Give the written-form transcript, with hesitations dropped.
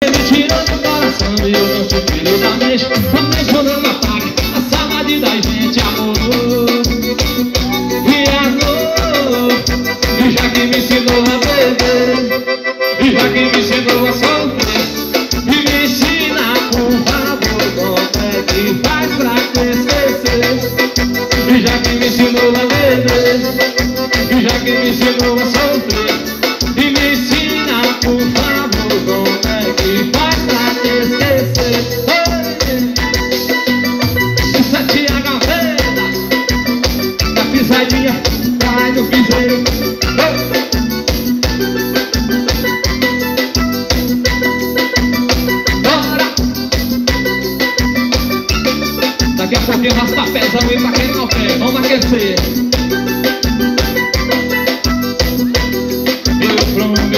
me tirou do coração e eu não te tiro da mente. Também quando eu ataque a saudade da gente, amor. E amor, e já que me ensinou a beber, e já que me ensinou a sofrer, e me ensina, por favor, como é que faz pra esquecer. E já que me ensinou a beber, e já que me ensinou a sofrer, e me ensina, por favor, como é que faz pra esquecer. Isso é tia Gaveta, da pisadinha, vai no piseiro. Bora! Daqui a pouquinho rasta pés, vamos ir pra quem não quer, vamos aquecer.